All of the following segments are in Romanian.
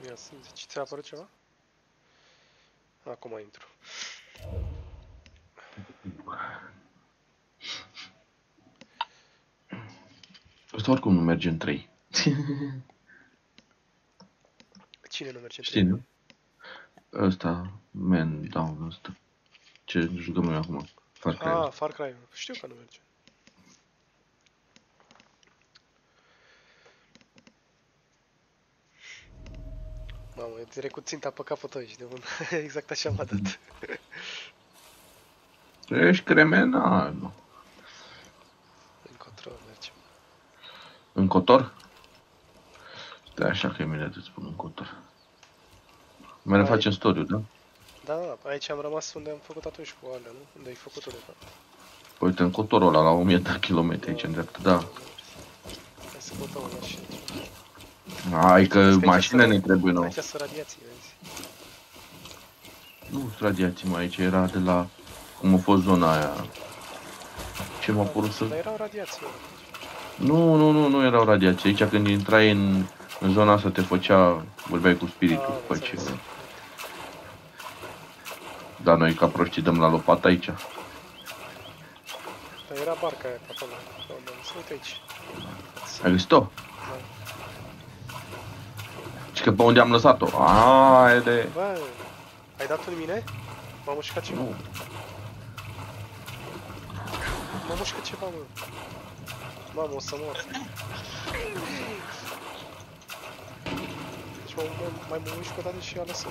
Ia să zici, ți-a apărut ceva? Acum intru. Ăsta oricum nu merge în 3. Cine nu merge în 3? Știi, nu? Ăsta, Man Down, ăsta. Ce jucăm noi acum? Far Cry. Ah, Far Cry. Știu că nu merge. Mamă, eu direct cu ținta pe capul tău, ești de bun. Exact așa m-a dat. Ești criminal. Încotro mergem. În cotor? Stai așa că imediat îți spun în cotor. Mai ne facem story, da? Da, aici am rămas unde am făcut atunci cu alea, nu? Unde ai făcut-o de fapt. Păi uite, în cotorul ăla, la 1000 de kilometri aici în dreapta, da. Hai să căutăm o mașină. Hai că mașină ne trebuie nouă. Aici sunt radiații, vezi? Nu sunt radiații, mai aici era de la... Cum a fost zona aia. Ce m-a părut să... Dar erau radiații. Nu erau radiații. Aici când intrai în zona asta te făcea... Vorbeai cu spiritul după ce... Dar noi ca proștii dăm la lopată aici. Dar era barca aia pe acolo. Să uite aici. Ai găsit-o? Și că pe unde am lăsat-o? Aaa, de... Bă, ai dat în mine? M-a mușcat ceva. Nu. M-a mușcat ceva, mă. Mamă, o să mor. Deci mai mă mușc o dată și a lăsat.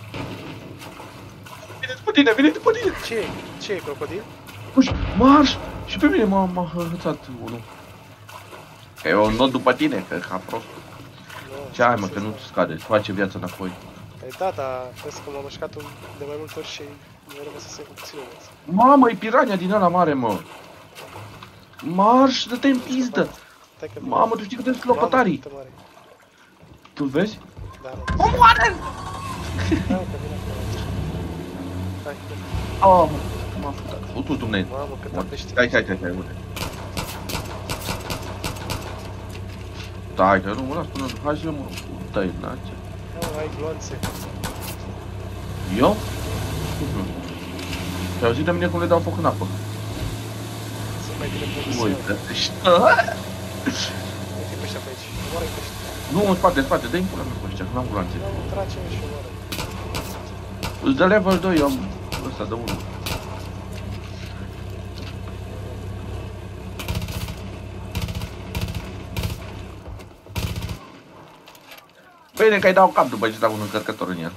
Vine după tine, vine după tine! Ce e, crocodil? Uși, marș! Și pe mine m-a hățat unul. Că eu not după tine, că ca prostul. Ce ai, mă, că nu-ți scade, îți face viața înapoi. Păi da, dar vezi că m-a mușcat de mai multe ori și nu rămâne să se obțină. Mamă, e pirania din ăla mare, mă! Marș, dă-te în pizdă! Mamă, tu știi că trebuie lopătarii! Tu vezi? Da, nu. Omoară-l! Da, că vine acolo. Hai, Oh, m-a futat. Futu-ți Dumnezeu. mamă, cât apește. Hai, uite. Stai, că nu mă las până... Hai să mă... Dai, nace. Nu, ai glonțe. Eu? Te-ai auzit de mine cum le dau foc în apă? Sunt mai bine profesional. Uite, Uite pe ăștia pe aici. Omoară-i pe ăștia. nu, în spate, dă-i în pula mea pe ăștia, că n-am gloanțe. Nu, trage-mi și omoară. Îți dă level 2, eu am ăsta de 1. Bine că-i dau cap după ce dau un încărcător în el.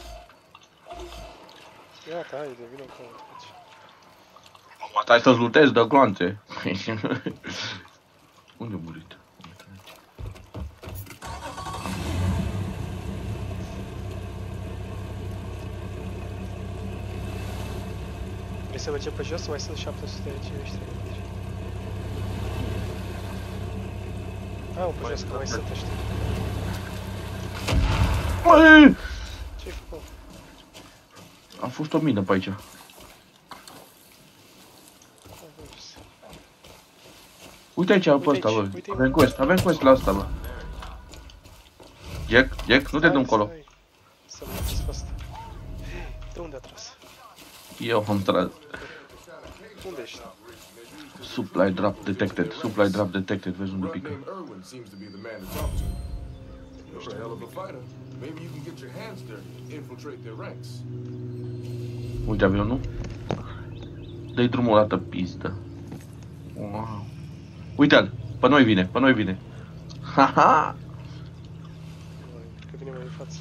Iată, haide, vină cu aici. Stai să-ți lutezi de gloanțe. Unde a murit? Vrei să mergem pe jos? Mai sunt 700 de cine. Hai, pe jos, că mai sunt ăștia. Ce-ai făcut? A fost o mină pe aici. Uite aici, pe ăsta, bă. Avem quest la asta, bă. Jack, nu te du încolo. Să mă duceți pe asta. De unde a tras? Eu am tras. Unde ești? Supply drop detected, vezi unde pică. Uite avionul. Dă-i drumul o dată, pizdă. Wow. Uite-l, pe noi vine. Haha! Că vine mai în față.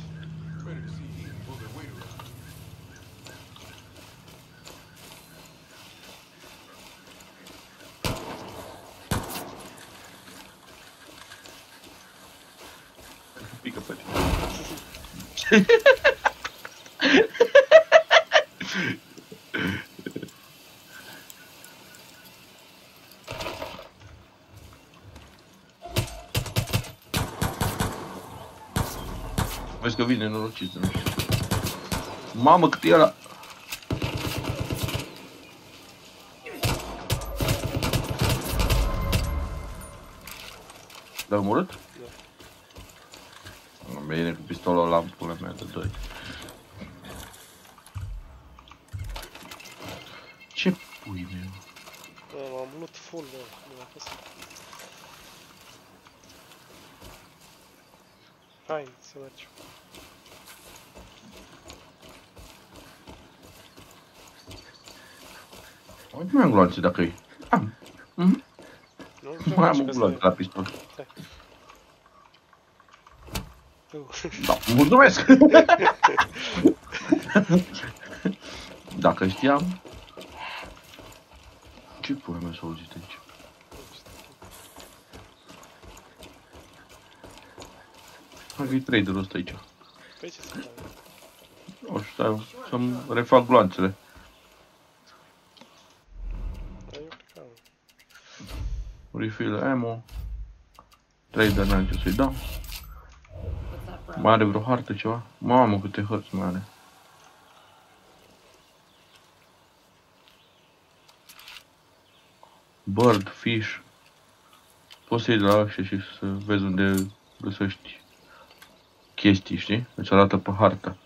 Pică pe tine. Vezi că vine norocit, nu știu. Mamă, cât e ăla! L-ai omorât? Da. Bine, cu pistolul ăla în pula mea de 2. Ce pui meu? M-am loot full, bă. Nu a fost. Hai, să mergem. Uite, mai am gloanțe dacă e. Am. Nu? Mai am un gloanțe la pistol. Da, mulțumesc! Dacă știam... Ce pula mea s-a auzit aici? Hai că-i traderul ăsta aici. Păi ce să fac? O, stai, să-mi refac gloanțele. Refill ammo. Trader n-am ce să-i dau. Mai are vreo hartă ceva? Mamă, câte hărți mai are. Bird, fish. Poți să iei de la ăștia și să vezi unde găsești chestii, știi? Îți arată pe hartă.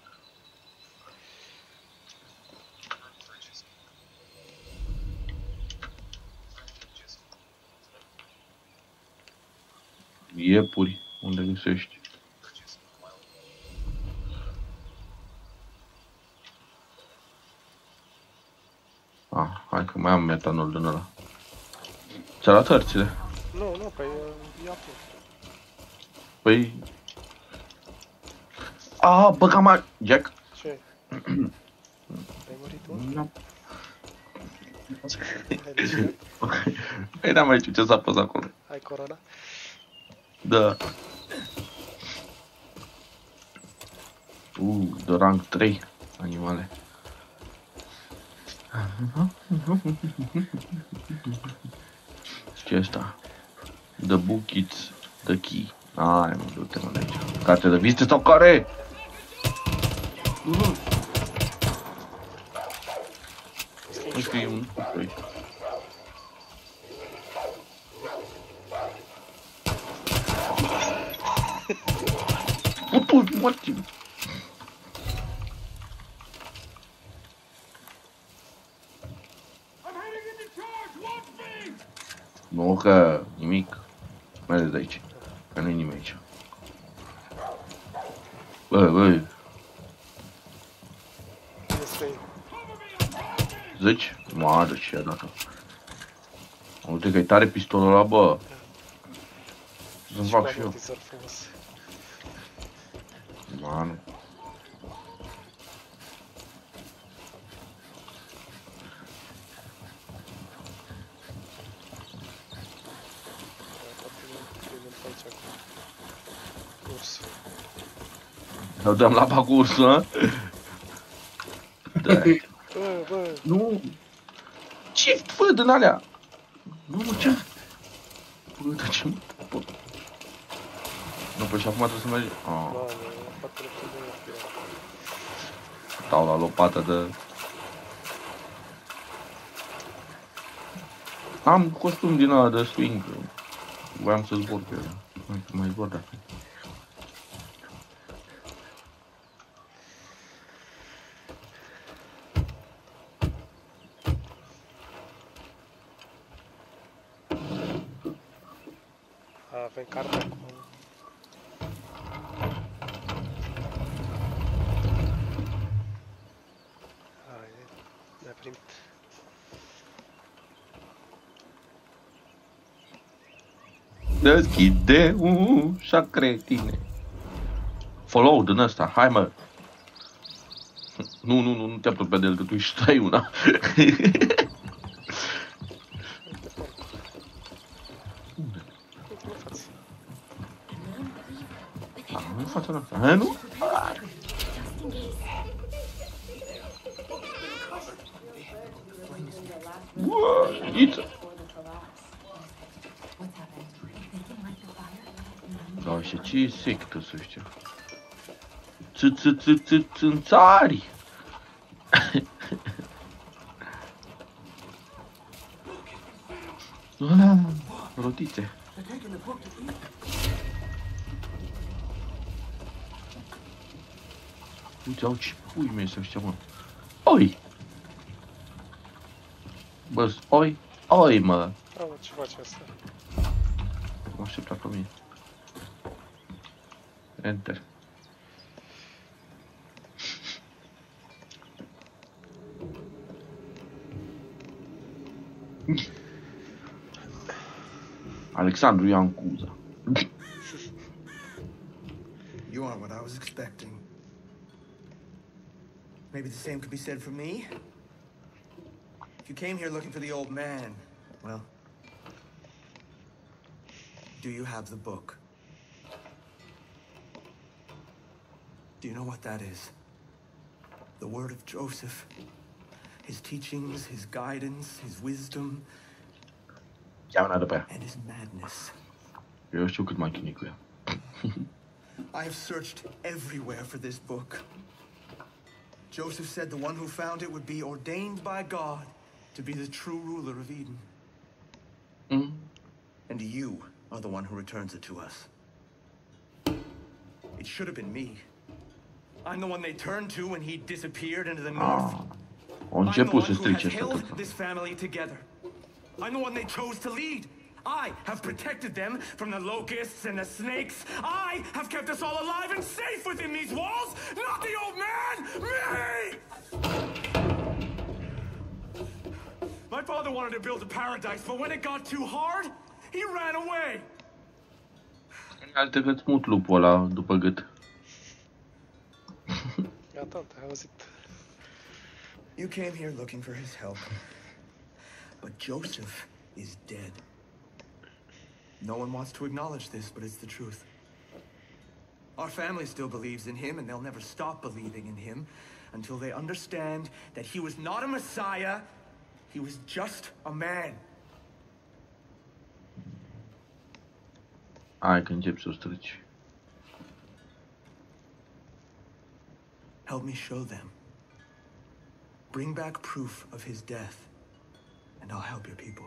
Iepuri, unde găsești. Hai că mai am metanol din ăla. Ți arată hărțile? Nu, păi ia tu. Păi... băga mai... Jack? Ce? Ai murit tu? Nu. Hai de ce? Păi n-am mai știu ce s-a pus acolo. Ai corona? Da. De rang 3 animale. Ce asta? The book it's the key. Ai mă, du-te mă de aici. Carte de vizite sau care? Nu știu, e un aici. Morți! Nu că nimic. Merge de aici. Că nu-i nimic aici. Bă. Zici? Mă, ce a dat-o. Uite că e tare pistolul ăla, bă. Să-mi fac și eu. Manu. Îl dăm la bagursul, hă? Da. Bă. Nu. Ce fă din alea? Nu, ce? Bă, dar ce mă? Nu, păi și acum trebuie să mergi... Stau la lopată de... Am costum din ăla de swing. Voiam să zbor pe el. Mai zbor dacă. Avem cartea cu... Ne-a primit. Deschide ușa, cretine. Follow din ăsta, hai mă. Nu te apropia de el, că tu își stai una. Nu fața noastră, hai nu? Iță! Da, și ce e sectă, să știu? Țânțari! Rotițe. Uite, au ce pui mei să ăștia, mă. Oi! Bă, oi, mă! Da, mă, ce face asta? Mă aștepta pe mine. Enter. Alexandru Ioan Cuza. You aren't what I was expecting. Maybe the same could be said for me? If you came here looking for the old man, well... Do you have the book? Do you know what that is? The word of Joseph. His teachings, his guidance, his wisdom... Ia-o după ea. And his madness. Eu știu cât mai chinui cu ea. I have searched everywhere for this book. Joseph said the one who found it would be ordained by God to be the true ruler of Eden. And you are the one who returns it to us. It should have been me. I'm the one they turned to when he disappeared into the north. Au început să I'm the one who strice has asta held tot. this family together. I'm the one they chose to lead. I have protected them from the locusts and the snakes. I have kept us all alive and safe within these walls, not the old man! Me! My father wanted to build a paradise, but when it got too hard, he ran away. Alte că-ți mut lupul ăla după gât. Ia, tante, ai auzit. You came here looking for his help. But Joseph is dead. No one wants to acknowledge this, but it's the truth. Our family still believes in him, and they'll never stop believing in him until they understand that he was not a Messiah, he was just a man. Hai că încep să o strici. Help me show them. Bring back proof of his death, and I'll help your people.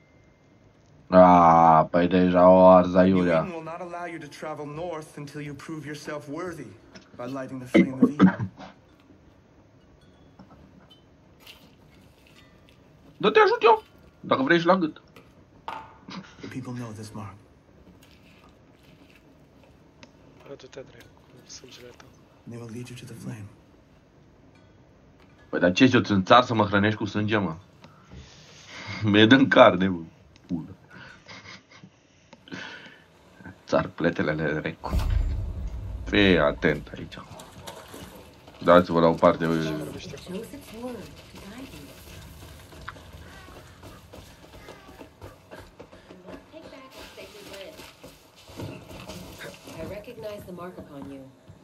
Păi deja o arza New iurea. Eden will not allow you to travel north until you prove yourself worthy by lighting the flame of Eden. Da te ajut eu, dacă vrei și la gât. The people know this mark. Du-te, dracu, cu sângele tău. They will lead you to the flame. Păi dar ce, eu ți-în țar să mă hrănești cu sânge, mă? Mi-e dă-n carne, mă. Pulă. Țar pletelele recu. Fii atent aici. Dați-vă la o parte. Joseph's word to guide you. Take back the sacred land. I recognize the mark upon you.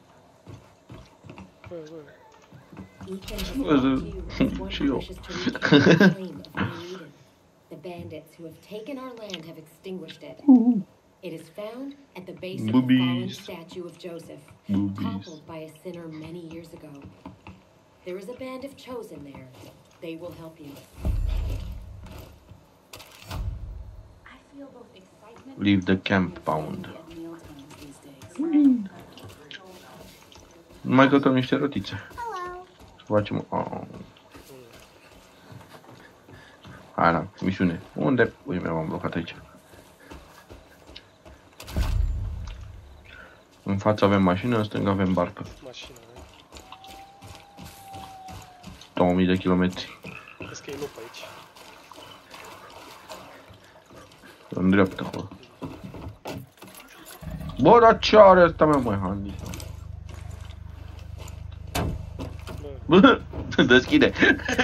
Ethan has brought you as one who wishes to reclaim the flame of New Eden. The bandits who have taken our land have extinguished it. It is found at the base of the fallen statue of Joseph, toppled by a sinner many years ago. There is a band of chosen there. They will help you. I feel both excitement Leave the compound. Nu mai căutăm niște rotițe. Să facem... Hai, na, misiune. Unde? Ui, m-am blocat aici. În față avem mașină, în stânga avem barcă. Mașina, da? 2000 de kilometri. Vezi că e lup aici. În dreapta, bă. Bă, dar ce are ăsta, mea, mai handy? Bă, deschide.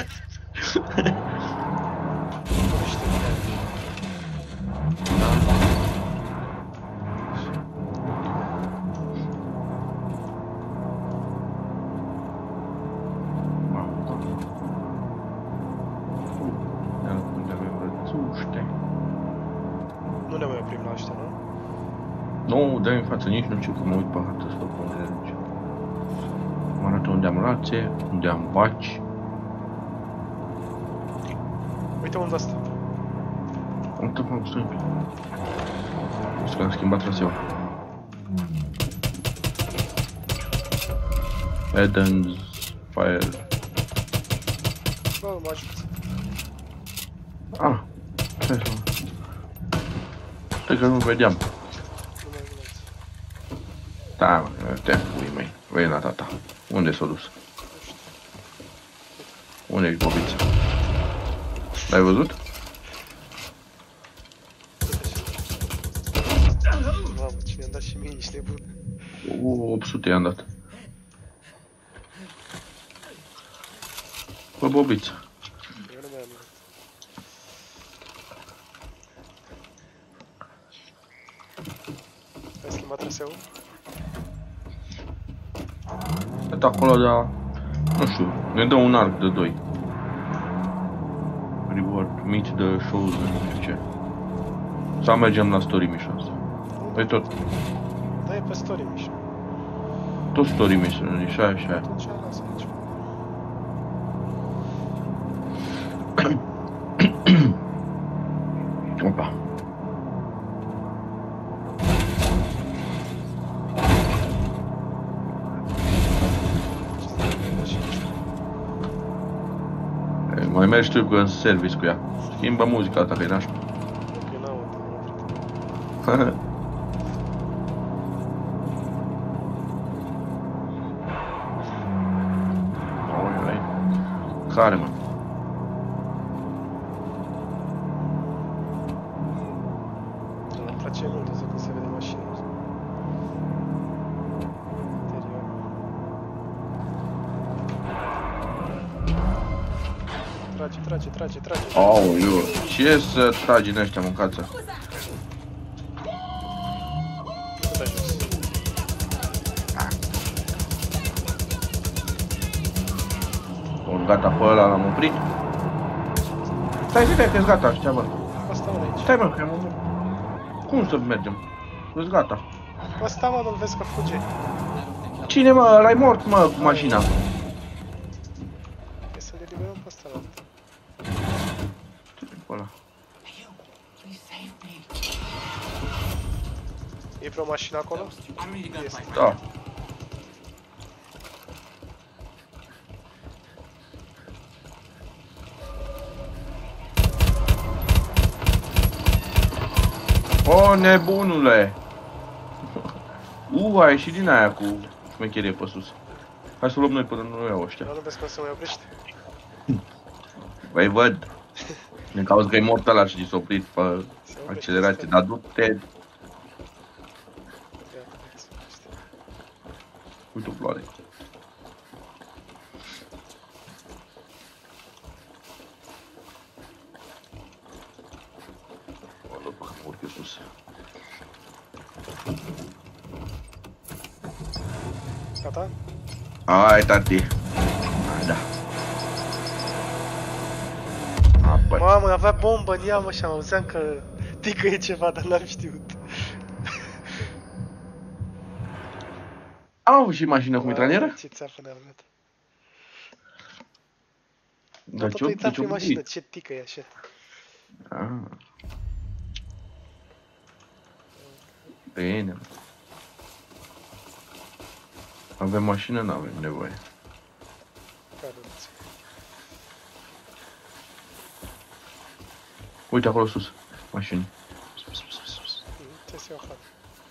Nu ne mai oprim la ăștia, nu? Nu, dă-i în față, nici nu știu cum mă uit pe hartă să văd unde merge. Mă arată unde am rațe, unde am baci. Uite unde asta. Uite, mă, stai un pic. Vezi că am schimbat traseul. Eden's Fire. Bă, mă ajut. Ah, ce să mă? Stai că nu vedeam. Nu mai vine. Da, mă, te pui mei. Vei la tata. Unde s-a dus? Unde ești, bobiță? L-ai văzut? Mamă, ce mi-am dat și mie, ești nebun. 800 i-am dat. Bă, bobiță. Eu nu mai am luat. Ai schimbat traseul? Stai acolo, dar... Nu știu, ne dă un arc de 2. Reward, meet the shows, nu știu ce. Sau mergem la story missions. Păi tot, Da, e pe story mission. tot story missions, și aia și aia. Atunci lasă aici. Opa. Mai mergi tu în service cu ea. Schimbă muzica ta, că e nașpa. Eu n-aud, am oprit. Oi, care, mă? Îmi place mult asta când se vede mașina. Interior. Trage. Aoleu, ce să tragi în ăștia, mâncață? Cât ai jos? Bun, gata, pe ăla l-am oprit. Stai, că-s gata ăștia, bă. Asta mă aici. Stai, mă, că am... Cum să mergem? Că-s gata. Asta mă, nu-l vezi că fuge. Cine, mă? Ăla-i mort, mă, cu mașina. E să-l eliberăm pe ăsta, mă. Ăla. E vreo mașină acolo? Este. Da. O, nebunule! A ieșit din aia cu șmecherie pe sus. Hai să luăm noi până nu iau ăștia. Dar nu vezi cum se mai oprește? Băi, văd. Ne cauți că e mort ăla și s-a oprit pe Se oprește, accelerație, stai. dar du-te. Gata, se oprește. Uite-o, floare. Mă duc, mă urc eu sus. Gata? Hai, tati. Hai, da. Apoi. Mamă, avea bombă în ea, mă, și am auzeam că ticăie ceva, dar n-am știut. Am avut și mașină cu mitralieră? Ce țeapă ne-am luat. Dar Tot uitam pe mașină, ce tică e așa. Ah. Bine. Avem mașină? Nu avem nevoie. Care nu-ți? Uite acolo sus. Mașini. Trebuie să iau hal.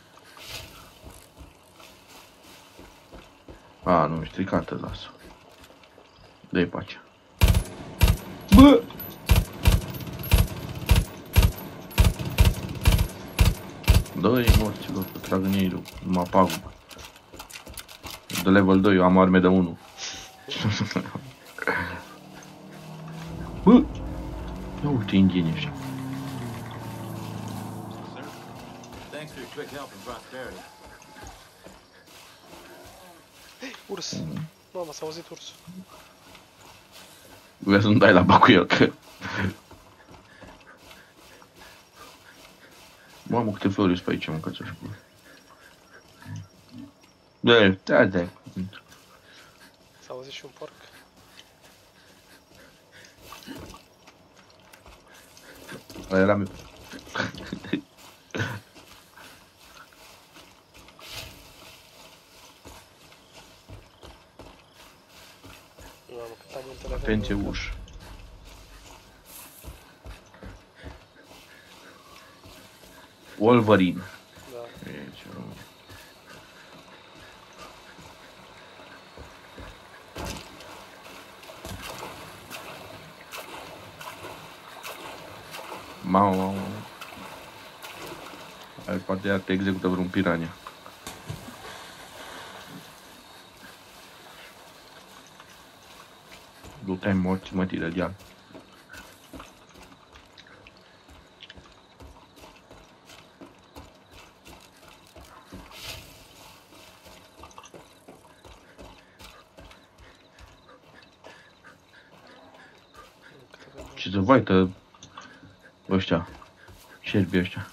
A, nu, e stricată, lasă. Dă-i pacea. Bă! Dă-i morților, că trag în ei, mă pagubă. De level 2, eu am arme de 1. Bă! Ia uite inginii ăștia. Thanks for your quick help and prosperity. Urs! Mamă, s-a auzit ursul. Vreau să-mi dai la bă cu el, că... Mamă, câte flori sunt pe aici, mâncați așa. Da. S-a auzit și un porc. Ăla era meu. Atenție ușă. Wolverine. Da. E ceva. Mamă. Ai poate ea te execută vreun pirania. Du-te morți, mătii de dial. Ce se vaită ăștia, șerbii ăștia.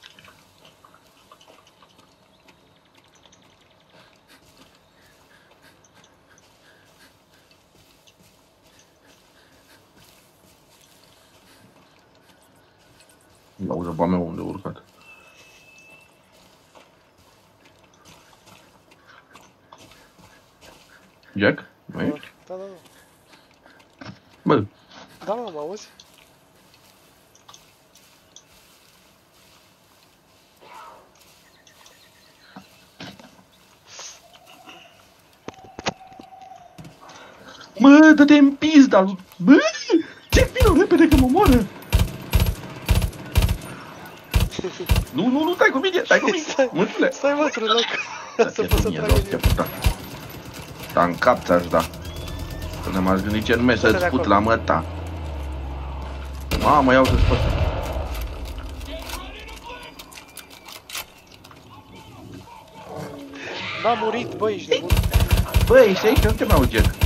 Laudă ba meu unde a urcat. Jack? Mai ești? Da. Bă, Da, mă auzi? mă, dă-te în pizda lui... Bă, ce vină repede că mă moară! Nu, stai cu mine, măsule! Stai mă, într-un loc. Să pot să trag în el. Da, în cap ți-aș da. Că ne-am gândit ce nume să-ți fut la măta. Mamă, iau să-ți pot. N-a murit, bă, ești nebun. Bă, ești aici, nu te mai auzi, Jack.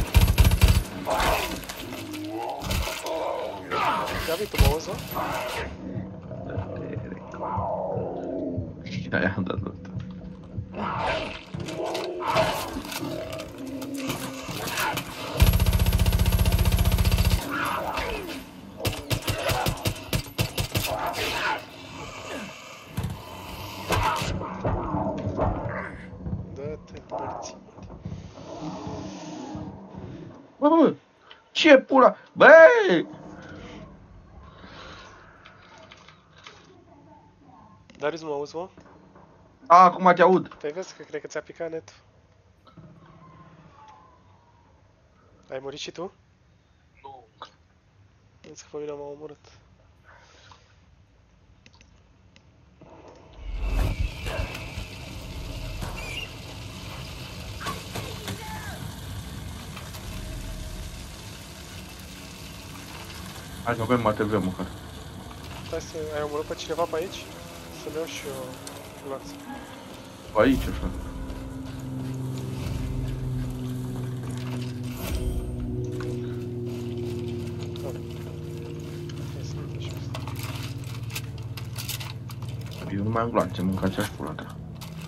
Ia vii tu, mă auzi, mă? Aia am dat tot. Dă-te, mărți. Bă, ce pula? Băi! Darius, mă auzi, mă? Acum te aud. Păi vezi că cred că ți-a picat netul. Ai murit și tu? Nu. Vezi că pe mine m-a omorât. Hai că avem ATV măcar. Stai să... Ai omorât pe cineva pe aici? Să-mi iau și eu gloanță. Aici, așa. Eu nu mai am gloanțe, mâncați-aș pula ta.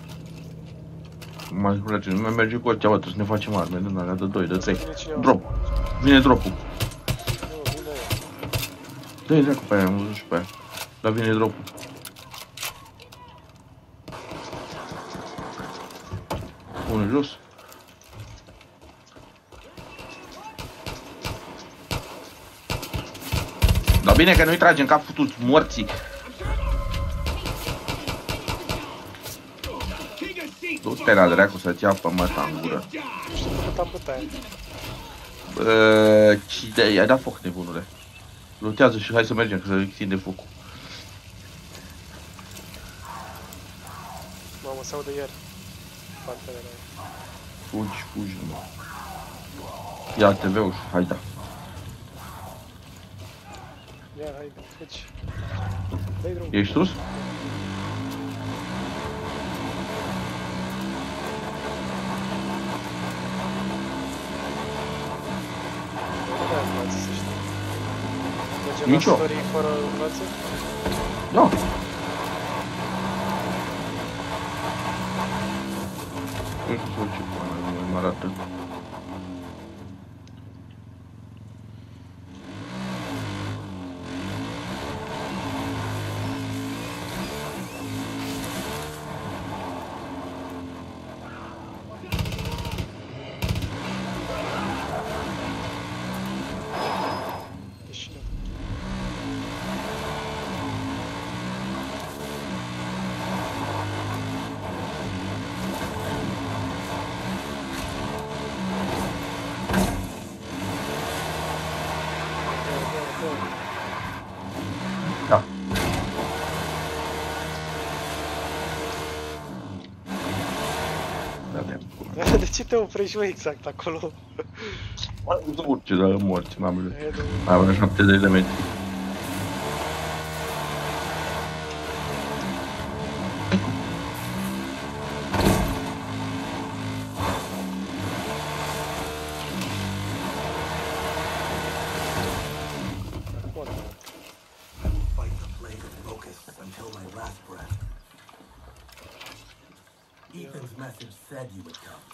Nu mai place, nu mai merge cu ăștia, bă, trebuie să ne facem arme din alea de 2, de 3. Drop. Vine dropul. Nu, vine ea. Dă-i dracu pe aia, am văzut și pe aia. Dar vine dropul. Unul jos. Dar bine că nu-i trage în cap futuți morții. Du-te la dracu să-ți ia pe măta în gură. Nu știu cât am putea. Bă, ce i-ai dat foc, nebunule. Lutează și hai să mergem, că se extinde focul. Mamă, se aude iar. Pantele la Fugi, mă. Ia TV-ul și hai da. Ia, hai, fugi. Dă-i drum. Ești sus? Nu mai am gloanță, să știi. Mergem Nicio. la story fără gloanță? Da. Nu știu ce până mă arată. de-alea. De ce te oprești, mă, exact acolo? Mă, nu urce, dar morți, mamele. E, de... Mai avem 70 de metri. Bun. I will fight the plague of locusts until my last breath. Ethan's message said you would come.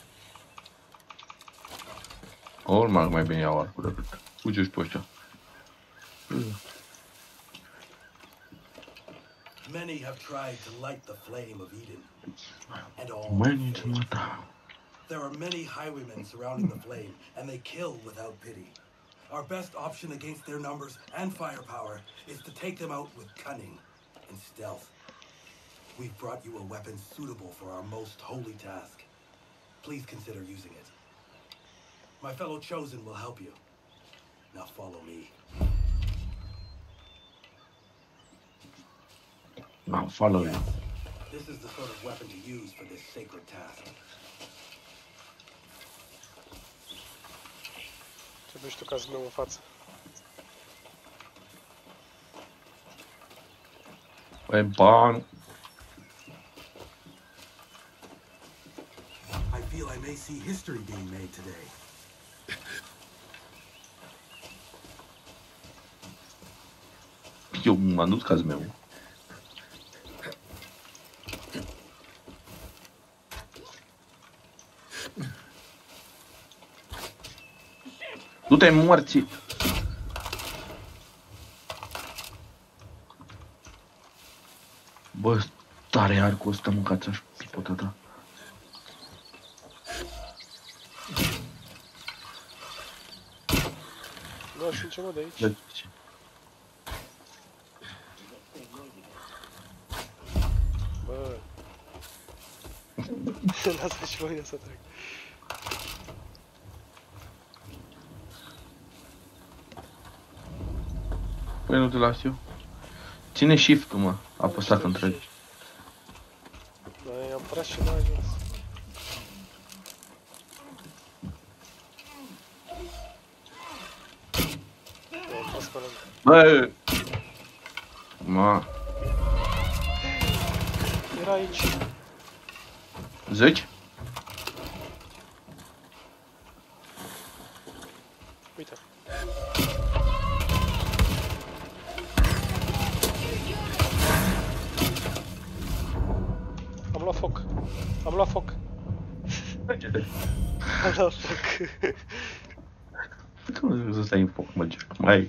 Ori mai bine iau arcul decât. Fugi-și pe ăștia. Many have tried to light the flame of Eden, and all Mâini să failed. mă da. There are many highwaymen surrounding the flame, and they kill without pity. Our best option against their numbers and firepower is to take them out with cunning and stealth. We've brought you a weapon suitable for our most holy task. Please consider using it. My fellow Chosen will help you. Now follow me. Now follow you. This is the sort of weapon to use for this sacred task. Ce duci tu ca să meu în față? Păi, bani. I feel I may see history being made today. Eu m-am dus cazul meu. Du-te morții! Bă, tare arcul ăsta, mâncați-aș pipota ta. Nu știu ce mă de aici. Deci, Bă. Lasă și voi să trec. păi nu te las eu. Ține shift-ul, mă, apăsat când treci. Da, i-am tras și n-a ajuns. I-am tras pe lângă. Bă! Ma, Era aici. zici? Uite. Am luat foc. Am luat foc. Am luat foc. Cum să stai în foc, mă, Jack? Mai...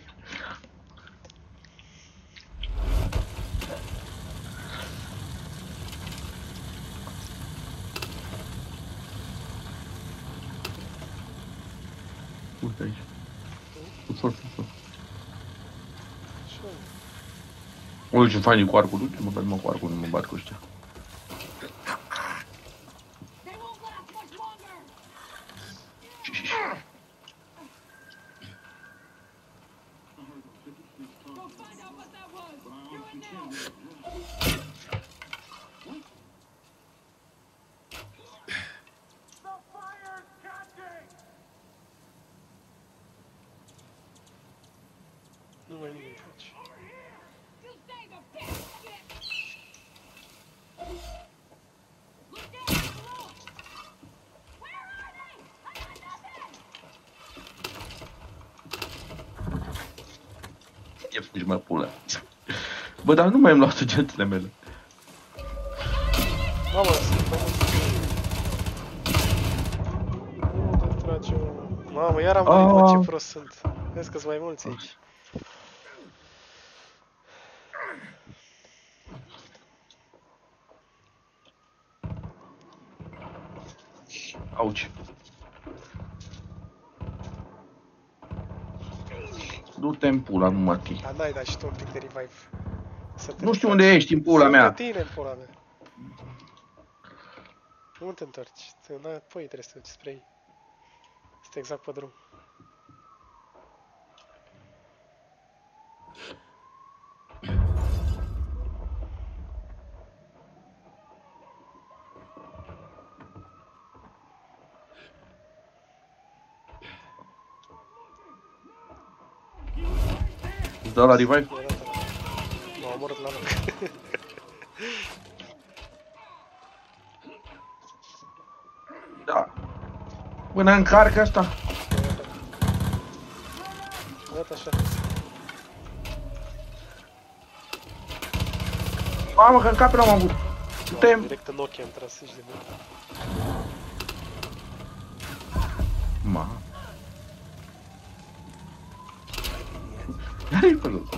Uite aici. Ușor, ușor. Ce? Uite ce fain e cu arcul, du-te, mă, că numai cu arcul nu mă bat cu ăștia. They won't last much longer! Go find out what that was! Do it now! Nu mai e nimic aici. You say the pit shit! Look out! Below! Where are they? I got nothing! E fugi, mă, pula. Bă, dar nu mai îmi luat săgețile mele. Mamă, unde trage, mă? Mamă, iar am murit, mă, ce prost sunt. Vezi că-s mai mulți aici. Auci. Du-te în pula, nu mă chi. Dar n-ai dat și tu un pic de revive. Să te Nu știu întorci. unde ești în pula Sunt mea. de tine în pula mea. Nu te întorci. Înapoi trebuie să te duci spre ei. Este exact pe drum. Îți dau la revive? M-a omorât la loc. Da. Până încarcă asta. Iată așa. Mamă, că în cap l-am avut. Putem. Direct în ochi am tras și de mult. Ma. Care-i pe loc?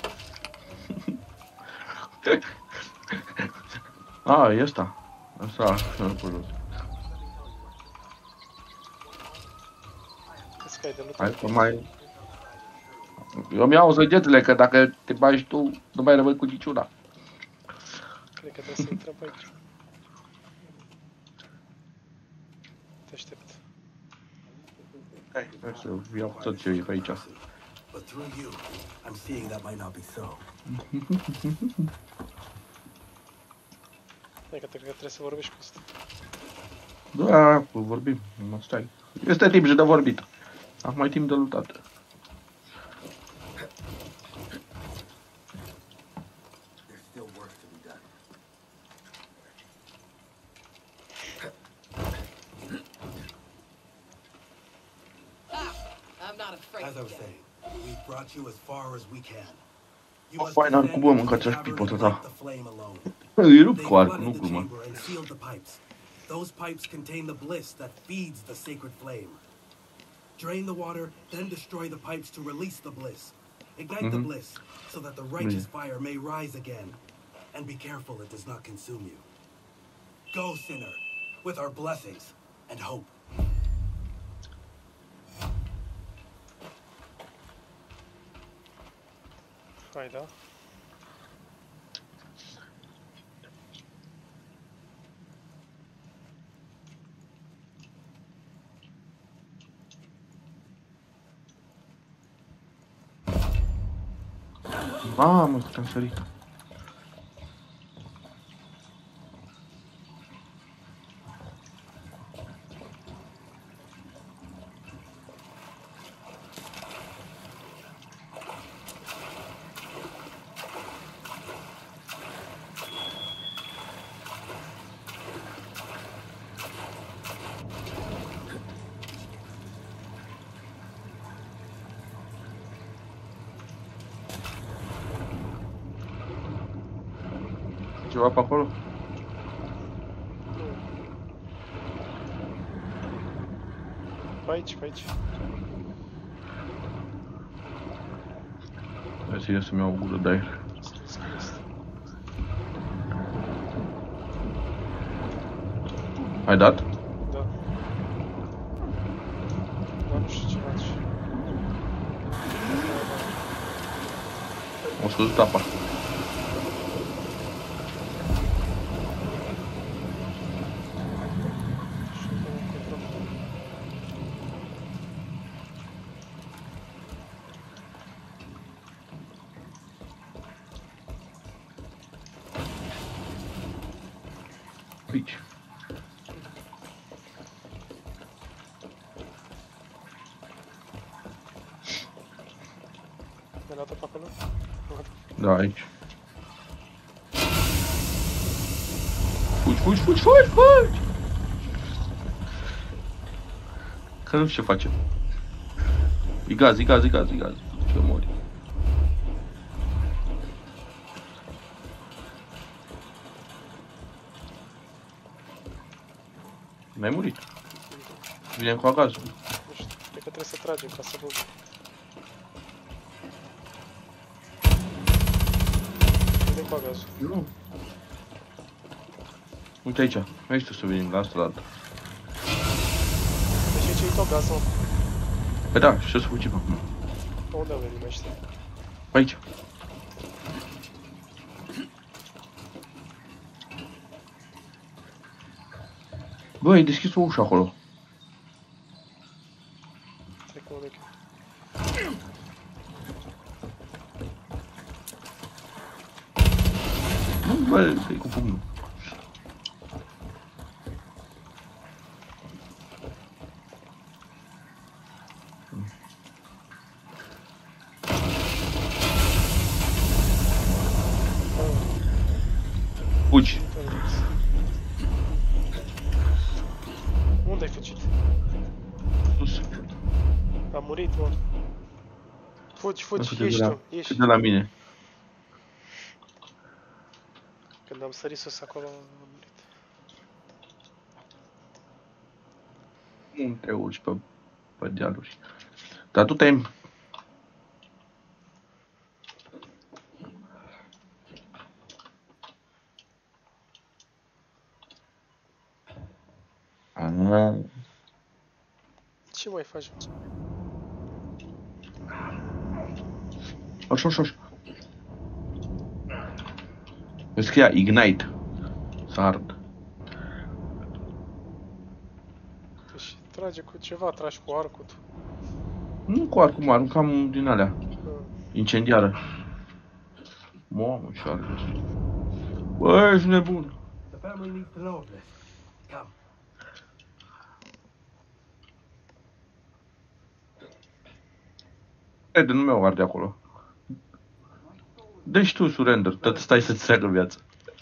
A, e ăsta. Asta, pe loc. Crezi că ai de luat? Hai că mai... Eu mi-au săgetele, că dacă te bagi tu, nu mai rămâi cu niciuna. Cred că trebuie să intrăm pe aici. Te aștept. Hai să iau tot ce e pe aici. But through you, I'm seeing that might not be so. Hai că trebuie să vorbești cu ăsta. Da, vorbim, mă stai. Este timp și de vorbit. Acum e timp de luptat. There's still work to be done. I'm not afraid. As I was saying, we've brought you as far as we can. You O, must fai, n-am descend cum, into mâncați the așa pipota cavern and ta. light the flame alone. E rupt They cu arcul, flooded nu the glumă. chamber and sealed the pipes. Those pipes contain the bliss that feeds the sacred flame. Drain the water, then destroy the pipes to release the bliss. Ignite the bliss so that the righteous fire may rise again. And be careful it does not consume you. Go, sinner, with our blessings and hope. Hai, da? Mamă, cât am sărit. Ceva pe acolo? Pe aici, pe aici. Hai să ies să-mi iau o gură de aer. Ai dat? Da. Da, nu știu ce faci. O scăzut apa. Aici. Mi-a dat-o pe acolo? Da, aici. Fugi, fugi, fugi, fugi, fugi! Că nu știu ce facem. E gaz, e gaz, e gaz, e gaz. Ce mori. N-ai murit. Vine cu gazul. Nu știu, cred că trebuie să tragem ca să văd. Vine cu gazul. Nu. Uite aici. Aici tu să venim la asta la altă. Deci aici e tot gazul. Păi da, și ce să fugim acum? Pe unde venim ăștia? Aici. Bă, ai deschis o ușă acolo. Stai că mă duc eu. Nu, bă, dă-i cu pumnul. fugi. Unde ai fugit? Sus. A murit, mă. Fugi, Câte ieși de la- tu, ieși. câte de la mine. Când am sărit sus acolo, am murit. Nu te urci pe dealuri. Dar tu te-ai... Ce mai faci? Așa, așa, așa. Îmi scria Ignite. Să ard. Deci trage cu ceva, tragi cu arcul tu. Nu cu arcul, mă aruncam din alea. Incendiară. Mamă, ce arde. Bă, ești nebun. The family needs to know of this. Come. Crede, nu mi-au arde acolo. Deci tu surrender, tot stai să-ți treacă viața.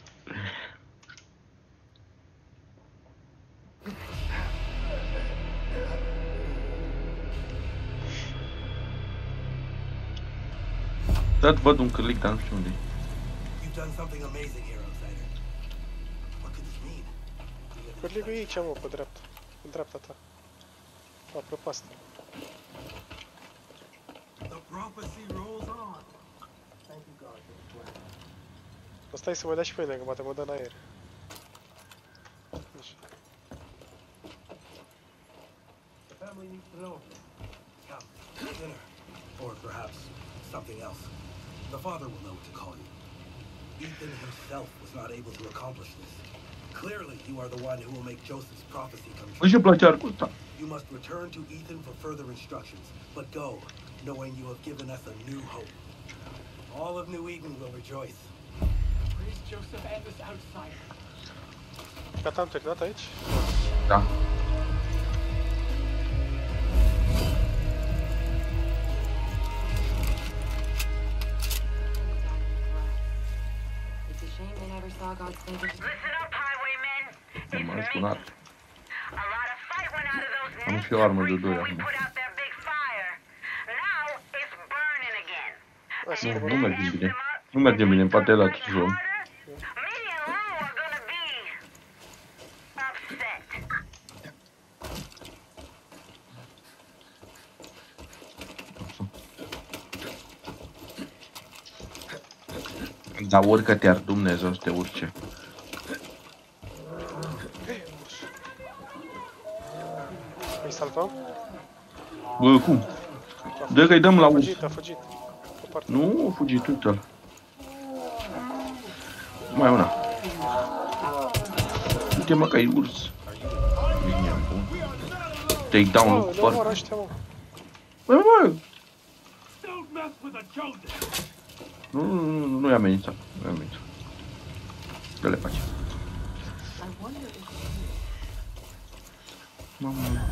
Dat văd un cârlic, dar nu știu unde e. You've done something amazing here, outsider. What could this mean? Cârligul e aici, mă, pe dreapta. În dreapta ta. La prăpastie. The prophecy rolls on. Thank you, God, for the plan. Stai să mă dea și pe mine, că poate mă dă în aer. Așa. The family needs to know of this. Come. Dinner. Or perhaps something else. The father will know what to call you. Ethan himself was not able to accomplish this. Clearly, you are the one who will make Joseph's prophecy come true. Nu-și place arcul ăsta. You must return to Ethan for further instructions, but go, knowing you have given us a new hope. All of New Eden will rejoice. Praise Joseph and this outsider. Gata, am terminat aici? Da. It's a shame they never saw God's fingers. Listen up, highwaymen. Nu It's mai me. spunat. A lot of fight went out of those Am nests și eu armă de before doi we acum. put out their big fire. Now it's burning again. Lasă Nu, că nu mă merge bine. Nu merge bine, poate la ce luăm. Me and Lou are gonna be upset. Dar urcă-te-ar Dumnezeu să te urce. Îi salvăm? Bă, cum? Dă că-i dăm la A urs. fugit, a fugit. Pe partea. Nu, fugi tu, uite-l. Mai una. Uite mă că-i urs. Bine, bun. Take down, Mă, look ne omoară for... ăștia, mă. Bă, bă! Don't mess with a Joseph. Nu i-a amenințat. Nu i-a amenințat. Dă-le pace. I wonder if Mamă.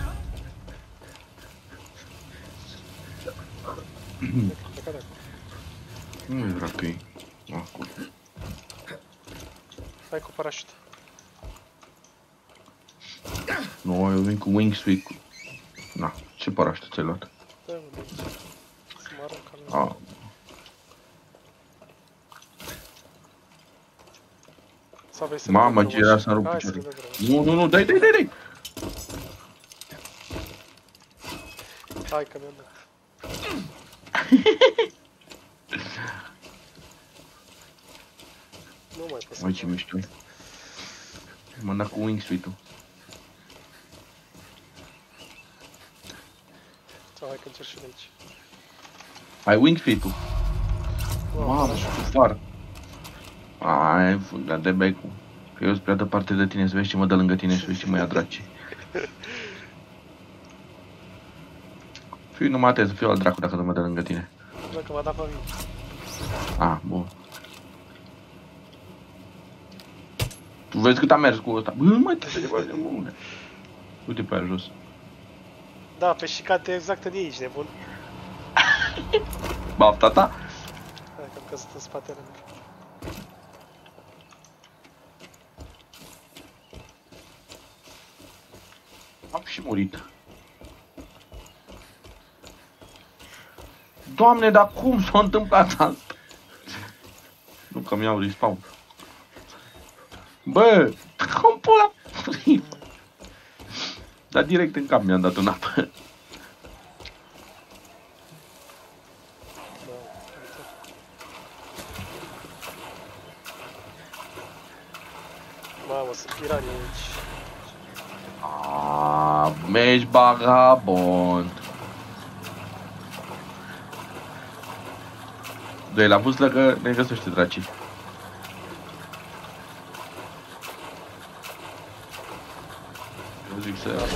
Pleca de acolo. Nu-i vrea că e. Acolo. Hai cu parașută. Nu, eu vin cu wingsuit. Na, ce parașută ți-ai luat? Da, mă, de aici. Să mă arunc ca Ah, Sau vrei să mamă, vedem ce era drumul să-mi rup Hai să picioarele. vedem drumul. Nu, dai! Hai că mi-am dat. Nu mai pot să Mai ce mișto. M-am dat cu wingsuit-ul. Sau hai că încerc și de aici. Ai wingsuit-ul. Wow, Mamă, parașută. ce far. Ai, fuga de becul. Că eu sunt prea departe de tine, să vezi ce mă dă lângă tine, să vezi ce mă ia draci. Fii numai atent, să fiu al dracu dacă nu mă dă lângă tine. Dacă m-a dat pe mine. Ah, bun. Tu vezi cât am mers cu ăsta. Bă, mă, te de bune. Uite pe aia jos. Da, pe șicate exact de aici, nebun. Bafta ta? Hai că am căzut în spatele meu. Am și murit. Doamne, dar cum s-a întâmplat asta? Nu că mi-au respawn. Bă, cum pula? Dar direct în cap mi-am dat în apă. Mamă, sunt piranii aici. Aaaa, mergi vagabond. Doi la vâslă că ne găsește dracii. Eu zic să...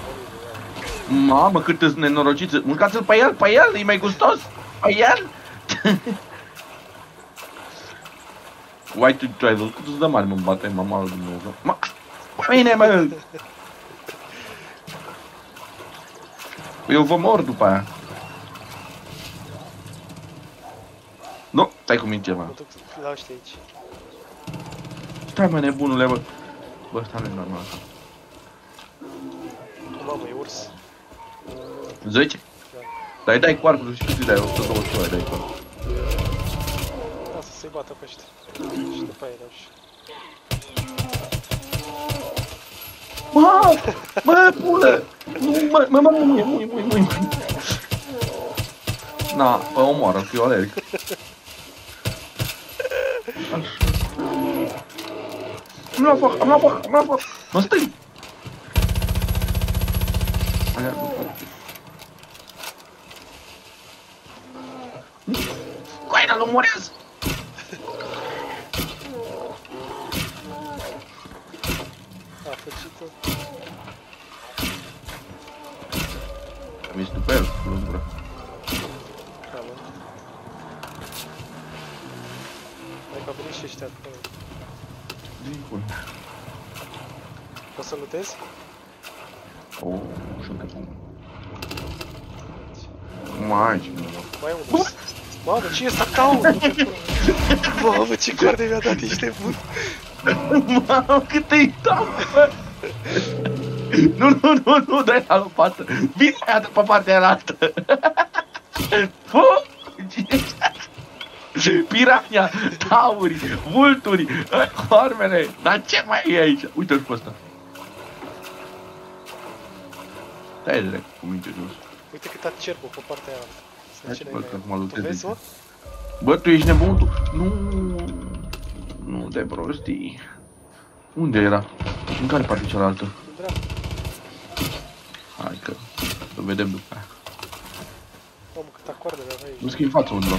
Mamă, cât îți nenorociți. Mâncați-l pe el, e mai gustos. Pe el. Uite, tu ai văzut cât îți dă mare, mă bate, mama lui Dumnezeu. Mă, mine, mă! Eu vă mor după aia. Nu, stai cu mine ceva. Mă duc la ăștia aici. Stai, mă, nebunule, bă. Bă, ăsta nu e normal. Mamă, e urs. 10? Da. Dai cu arcul și tu ți dai 120 dai cu arcul. Lasă să-i bată pe ăștia. Și după aia dau și... Mă, pulă! Nu, mui. Na, pă, omoară, că eu alerg. Am luat foc! Mă stâi! Coaina, nu morează! A făcit-o. Am ieșit după el, cu lungură. Cală. Hai că a venit și ăștia acolo. Dincul. Poți să lutezi? Și unde pun? Mai, ce Mai e unul. Mamă, ce e ăsta caun? Mamă, ce coarde mi-a dat, ești nebun. Mamă, cât îi dau, bă! Nu, dai la lopată! Vine aia pe partea aia altă! Pirania, tauri, vulturi, hormene, dar ce mai e aici? Uite-l pe ăsta! Stai direct cu minte jos. Uite cât a cerbul pe partea aia altă. Hai să văd că acum Tu lutezi. vezi, mă? Bă, tu ești nebun, tu? Nu de prostii. Unde era? În care parte cealaltă? În dreapta. Hai că să vedem după aia. Mamă, câta coardă mi-a aici. Nu schimb față undeva.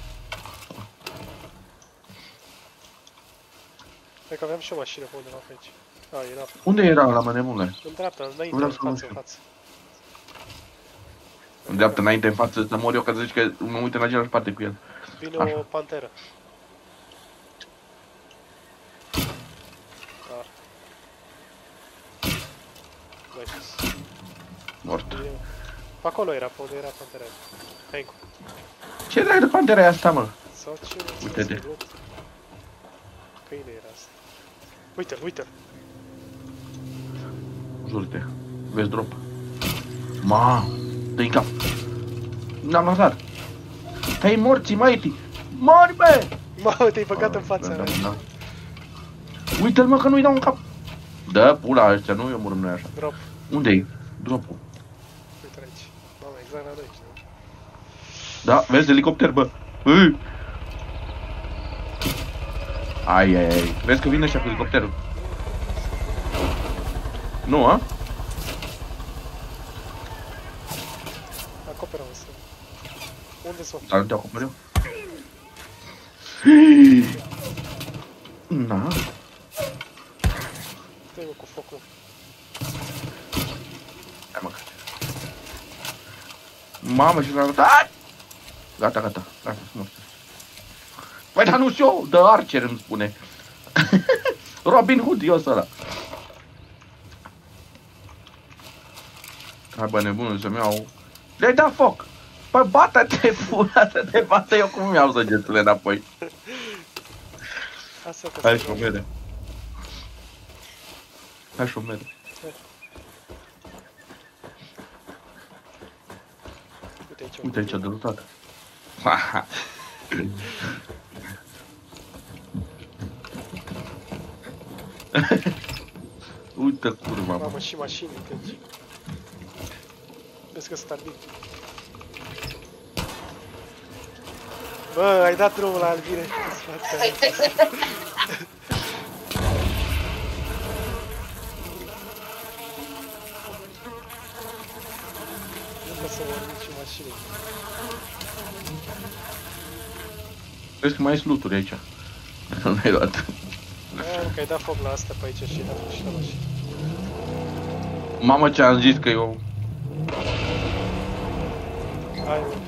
Cred că aveam și o mașină pe undeva pe aici. A, era. Unde era ăla, mă, nebunule? În dreapta, înainte, Vreau în să mă față, în știu. față. În dreapta, înainte, în față, să mor eu, ca să zici că mă uit în același parte cu el. Vine Așa. o panteră. Da. Mai sus. Mort. Vine... Pe acolo era, pe unde era pantera. Hai încă. Ce dracu de pantera e asta, mă? Sau ce? Uite-te. Câine era asta. Uite-l, uite-l. Jur-te. Vezi drop. Ma, dă-i cap. N-am lăsat. Hai morții, măiti. Mori, bă! Mamă, te-ai băgat în fața mea. Da. Uite-l, mă, că nu-i dau un cap. Dă pula ăștia, nu eu murim noi așa. Drop. Unde-i? Dropul. Uite-l aici. Mamă, exact la noi, știi? Da, vezi elicopter, bă. Ai. Vezi că vine ăștia cu elicopterul. Nu, a? Acoperă-mă să... Unde sunt? Dar nu te acoperi eu? Na. Stai, mă, cu focul. Hai, mă. Mamă, și l-a arătat. Gata, sunt mort. Păi, dar nu-s eu, The Archer îmi spune. Robin Hood, eu ăsta ăla. Hai, bă, nebunul, să-mi iau... Le-ai dat foc! Păi, bată-te, pula, să te bată eu cum mi-au săgețile înapoi. Asta că Hai, șomere. ce Uite aici, de lutat. Uite curva, mă. Mamă, și mașini, deci. Vezi că sunt arbit. Bă, ai dat drumul la albire. Nu pot să mă urmă și mașini. Vezi că mai ai sluturi aici. Nu ai luat. Aia, că ai dat foc la asta pe aici și la și la mașini. Mamă, ce am zis că eu... Hai, mă,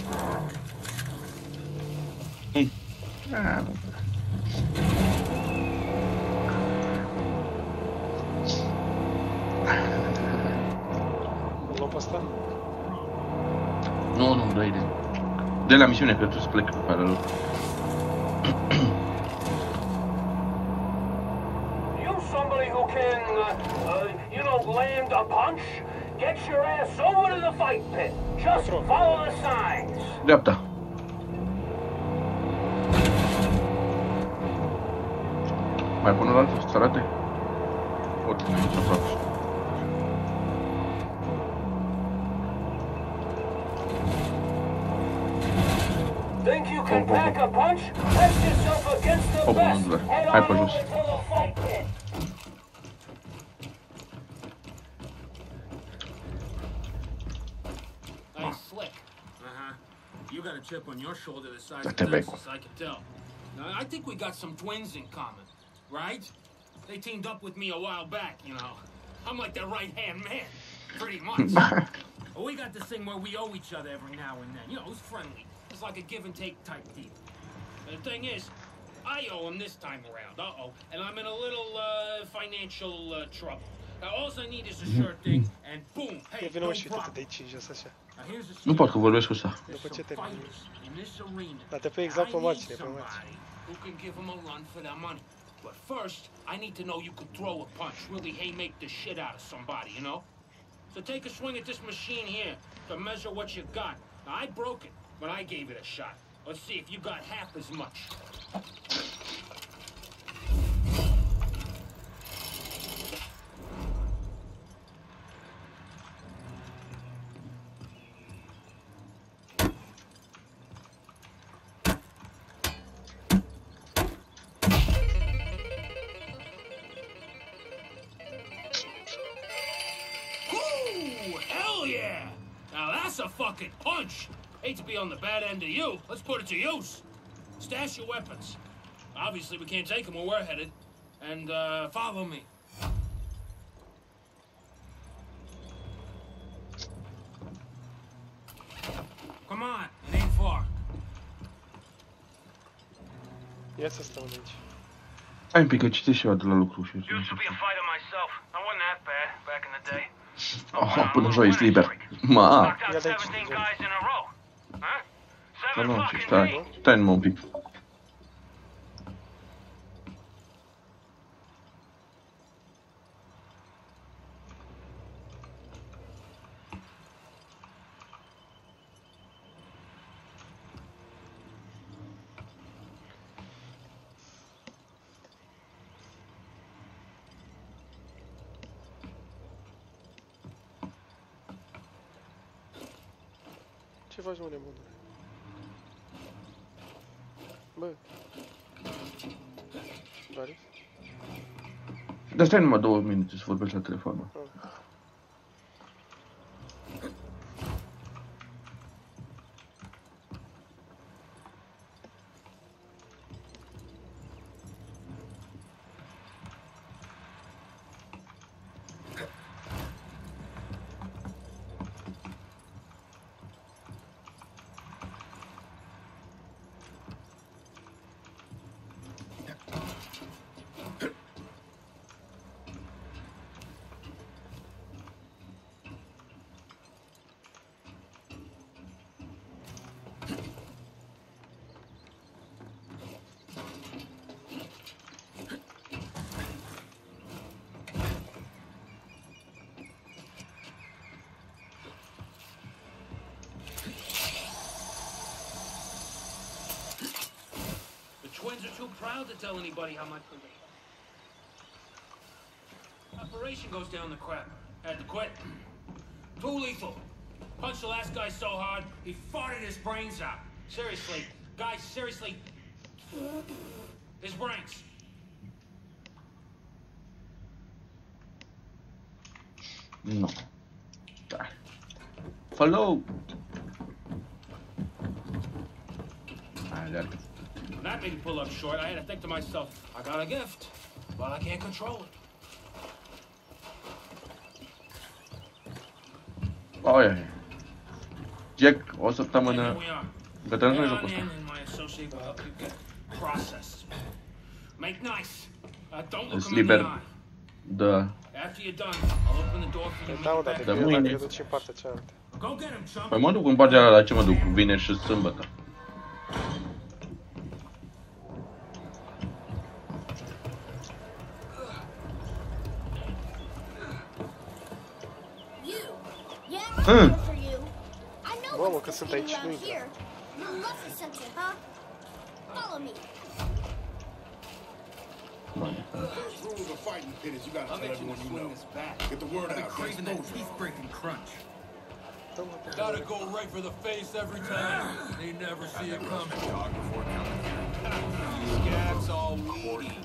îl luăm pe ăsta? Nu, dă-i de. Dă la misiune, că tu să plec pe paralel. You somebody who can, you know, land a punch? Get your ass over to the fight pit. Just follow the signs. Dreapta. Mai până la altă să arate? Oricum, aici aproape. Think you can pack a punch? Test yourself against the best. Head Hai on pe over jos. to the fight pit. Hey, Slick. Uh-huh. You got a chip on your shoulder the size of Te beco. Texas, I can tell. Now, I think we got some twins in common, right? They teamed up with me a while back, you know. I'm like their right-hand man, pretty much. But we got this thing where we owe each other every now and then. You know, it's friendly. It's like a give-and-take type deal. And the thing is, I owe him this time around. Uh-oh. And I'm in a little, financial, trouble. Now, all I need is a sure thing, and boom, hey, Ia vină no mă și uite-te problem. de aici, jos așa. Now, here's the Nu pot că vorbesc cu ăsta. După ce There's some termin. fighters in this arena. Dar te pe exact pe I need margine, pe margine. somebody who can give them a run for their money. But first, I need to know you could throw a punch, really haymak the shit out of somebody, you know? So take a swing at this machine here to measure what you got. Now, I broke it when I gave it a shot. Let's see if you got half as much. Ooh, hell yeah! Now that's a fucking punch! Hate to be on the bad end of you. Let's put it to use. Stash your weapons. Obviously, we can't take them where we're headed. And, follow me. Come on, it ain't far. Ia să stau aici. Hai un pic, că citesc și eu de la lucru și... Used to be a fighter myself. I wasn't that bad back in the day. Oh, până joi ești liber. Ma, Knocked out Yeah, they 17 just- guys in a row. Huh? da, 7 nu, ce fucking stai. days. Stai numai un pic. Ce faci, mă, nebunule? Bă. Doare? Dar stai numai 2 minute să vorbești la telefon, mă. proud to tell anybody how much we made. Operation goes down the crap. Had to quit. Too lethal. Punched the last guy so hard, he farted his brains out. Seriously, guys, seriously. His brains. No. Da. Follow. That made me pull up short. I had to think to myself, I got a gift, but I can't control it. Oh, yeah. Jack, o săptămână gătănă jocul ăsta. Îs liber de... Da, dar de mâine dacă duci în partea cealaltă. Păi mă duc în partea aia, la ce mă duc? Vineri și sâmbătă. Mamă, că sunt aici, nu intră. Gotta go right for the face every time. They never see it coming. These scabs all weedy.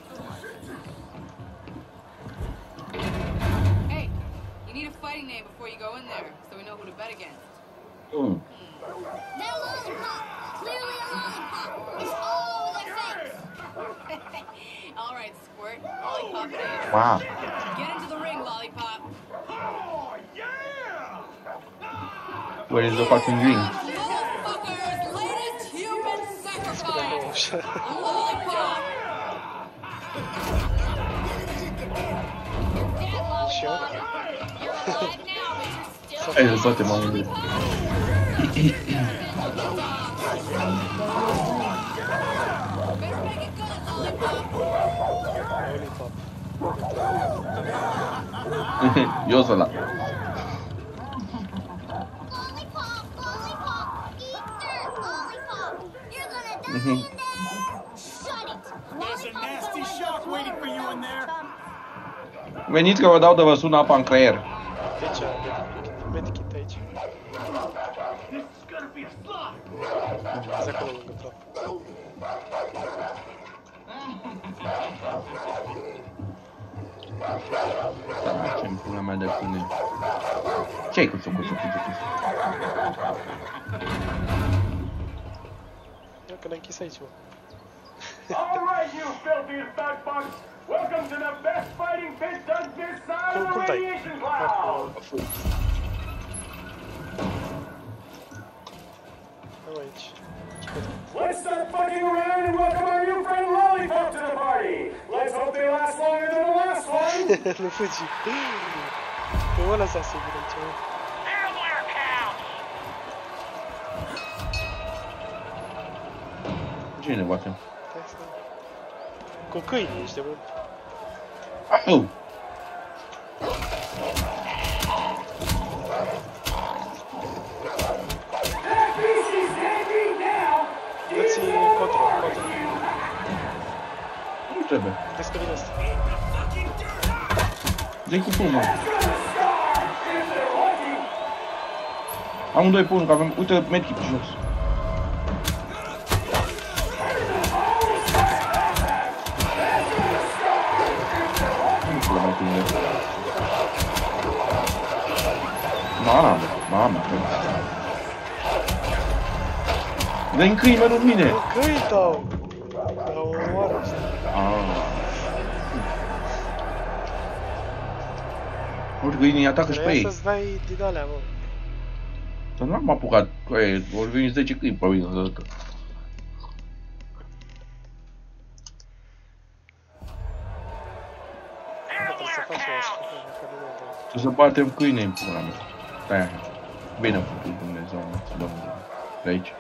Hey, you need a fighting name before you go in there, so we know who to bet against. They're lollipop. Clearly a lollipop. It's all over their face. All right, Squirt. Lollipop it is. Wow. Get into the ring, Lollipop. Oh, yeah! Where is the fucking ring? Motherfuckers, latest human sacrifice. Lollipop. Hai, toate m-am gândit. Eu sunt ăla. Veniți că vă dau de vă sună apa în creier. Aici, medikit aici. Azi acolo lângă praf. Da, ce-mi pula mea de pune. Ce-ai cu sucu? Ia că l-ai închis aici, mă. All right, you filthiest bad bugs. Welcome to the best fighting pit done this side of the radiation cloud. Aici. Let's start fucking around and welcome our new friend Lollipop to the party. Let's hope they last longer than the last one. Nu fugi. Nu mă lăsa sigur aici, mă. Cine bate? Cu câini ești de bun. Au! Dă-ți control. Nu trebuie. Descălim asta. Dă-i cu pulmă. Amândoi pun, că avem... Uite, medkit pe jos. Mamă. Dă-i câini, mă, nu mine! Câini dau! Dar o omoară ăștia. Ori câinii atacă și pe ei. Trebuia să-ți dai din alea, mă. Dar nu am apucat, ori veni 10 câini pe mine odată. Trebuie să batem câine în pula mea. Stai așa. Bine am făcut Dumnezeu, mă, să dăm de aici.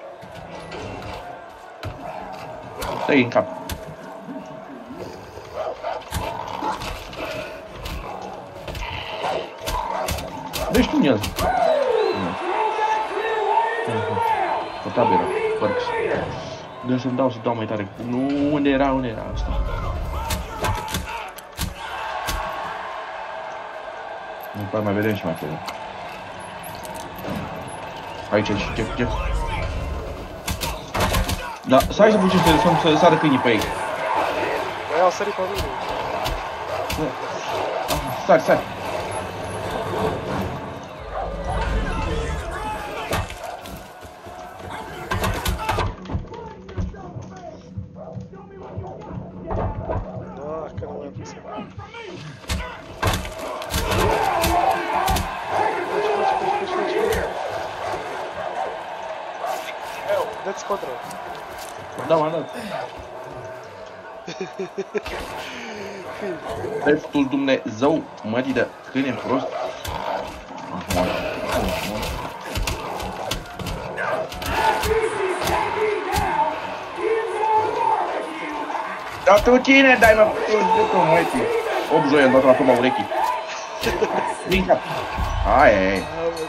Stai în cap. Deci tu el. Potabil, Perks. Dă să-mi dau mai tare. Nu, unde era asta? Nu mai vedem și mai vedem. Aici, ce. Da, stai să puțin să sară câinii pe ei. Băi, au sărit pe mine. Stai. Că nu mai puțin. Dă-ți control. Da, m-am dat. Dreptul Dumnezeu, mătii de câine prost. Dar tu cine dai, mă? Tu, mătii. 8 joi am dat la proba urechii. Din cap. Ai.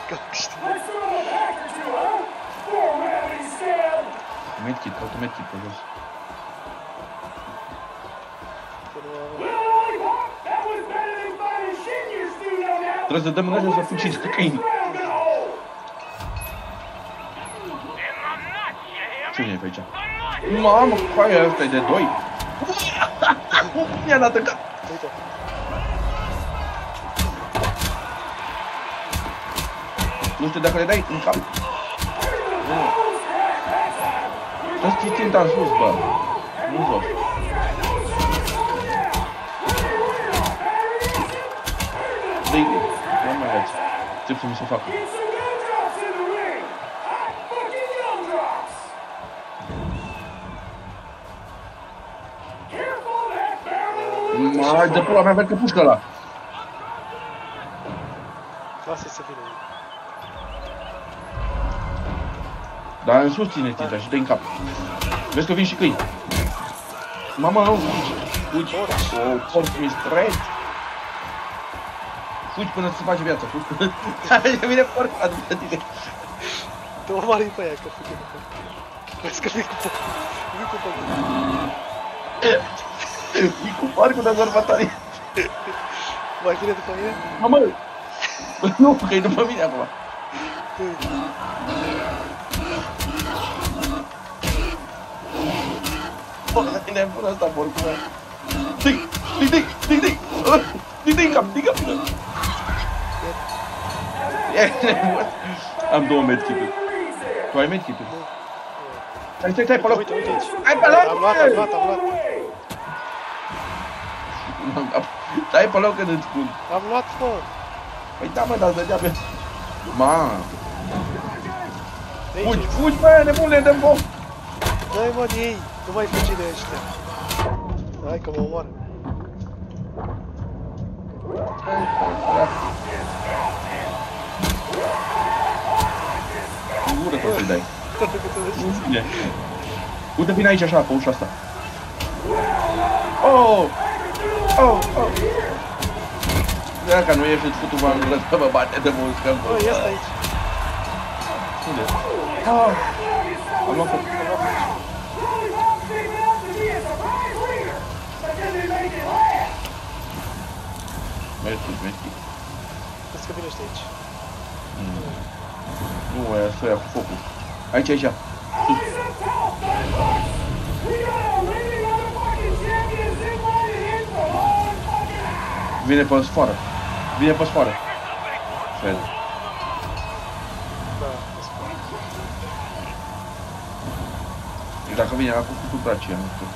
Medkit, caută medkit pe jos. Trebuie să dăm în așa să fugiți cu câinii. Ce vine pe aici? Mamă, coaia ăsta e de 2. Mi-a dat în cap. Nu știu dacă le dai în cap. Să-ți ținta în sus, bă. Nu jos. Dă-i, nu mai arăți. Ce să mi se facă. Mai de pula mea, merg pușcă ăla. Lasă să vină. Dar în sus ține ținta și dă în cap. Vezi că vin și câini. Mama, nu, fugi. O, porc mistret. Fugi până să face viața. Fugi până... Vine porca după tine. Dă-mă mare pe aia, că fugi după. Vezi că vin cu porc. Vin cu porc. Vin cu porcul de sărbătoare. Mai vine după mine? Mamă! Nu, că e după mine acum. E nebun ăsta, porcul meu. Dă-i în cap. E nebun. Am 2 medkit-uri. Tu ai medkit-uri? Stai pe loc. Uite aici. Hai pe loc! Am luat. Stai pe loc când îți spun. Am luat, mă. Păi da, mă, dar dădea pe... Fugi, bă, nebunule, dă-mi foc! Dă-i, mă, de ei. Nu mai fugi de ăștia. Hai că mă omoară. În gură tot să-i dai. Uite, vine aici așa, pe ușa asta. Oh! Dacă nu ieși, îți fut un în gură să mă bate de muscă. Bă, ia stai aici. Unde? Am luat foc. Mergi. Vezi că vine ăștia aici. Nu, aia să ia cu focul. Aici. Sus. Vine pe sfoară. Fred. Da, pe sfoară. Dacă vine la cu bracia, nu știu.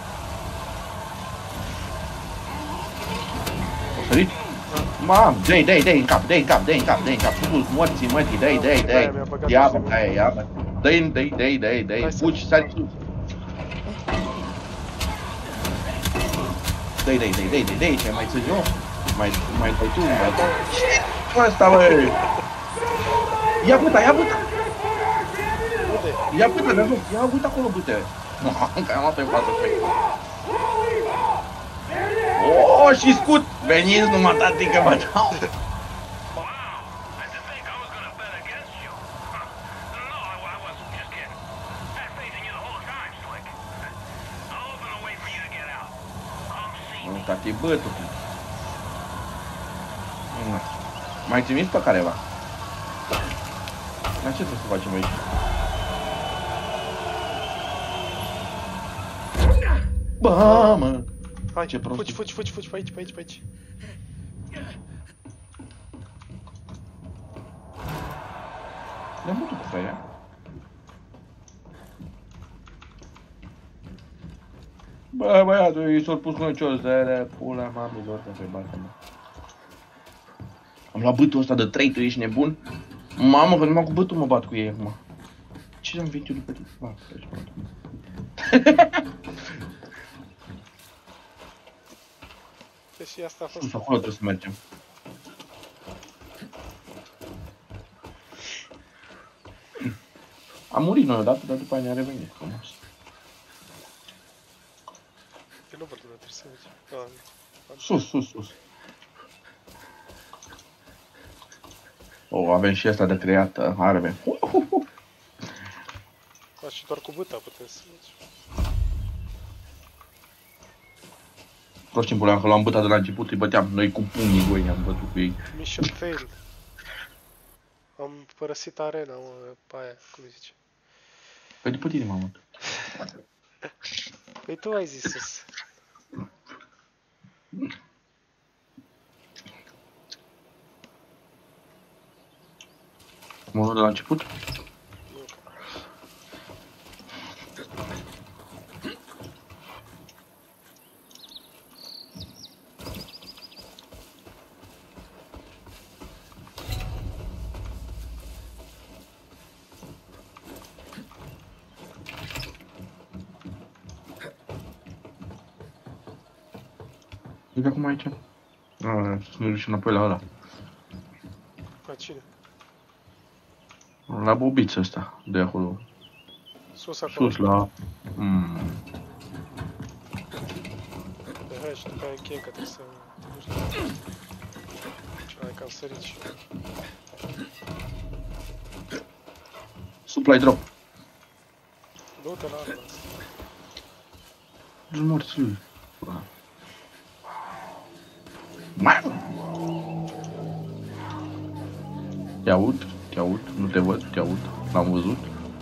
O sărit? Mam, dă-i în cap. Sus, morții, mătii, dă-i. Ia-bă, ia-bă. Dă-i. Fugi, sari sus. Dă-i, ce mai țin eu? Mai dai tu, Ce ăsta, bă? Ia puta! Ia puta, de jos, ia uite acolo, bute. Că am luat-o în față pe aici. Oh, și scut! Veniți numai, tati, că mă dau! tati, bătutul. Mai trimis pe careva? Dar ce trebuie să facem aici? Bă, mă! Hai, ce prost. fugi, pe aici. Le-am bătut cu aia. Bă, băiatul, i s-a pus nocios de pula mamilor de pe barca mea. Am luat bătul ăsta de 3, tu ești nebun? Mamă, că numai cu bătul mă bat cu ei acum. Ce am venit eu după tine? Ba, aici mă Și asta a fost. sus, acolo trebuie să mergem. Am murit noi odată, dar după aia ne-a revenit frumos. Eu nu văd unde trebuie să mergem. Sus. Avem și asta de creat arme. Și doar cu băta putem să mergem. Prost timpul ăla, că luam băta de la început, îi băteam. Noi cu pumnii goi ne-am bătut cu ei. Mission failed. Am părăsit arena, pe aia, cum zice. Păi după tine, mamă. Păi tu ai zis sus. Mă de la început? Uite acum aici. Să ne ducem înapoi la ăla. La cine? La bobița asta, de acolo. Sus acolo. Sus la... De hai și după aia încheiem că trebuie să... Nu știu. Hai că am sărit și... Supply drop. Du-te la arma asta. Du-l morți lui. Te aud, nu te văd, te aud, l-am văzut.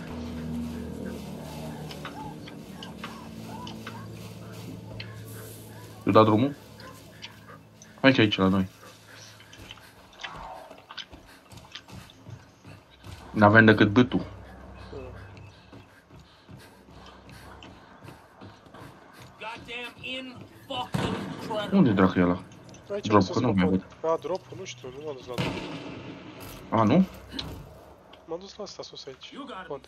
Eu dat drumul? Hai aici la noi. N-avem decât bătul. Unde dracu e ăla? Aici Drop, că nu mi-a văd. A, drop, nu știu, nu m-am dus la drop. A, nu? M-am dus la asta sus aici. Pod.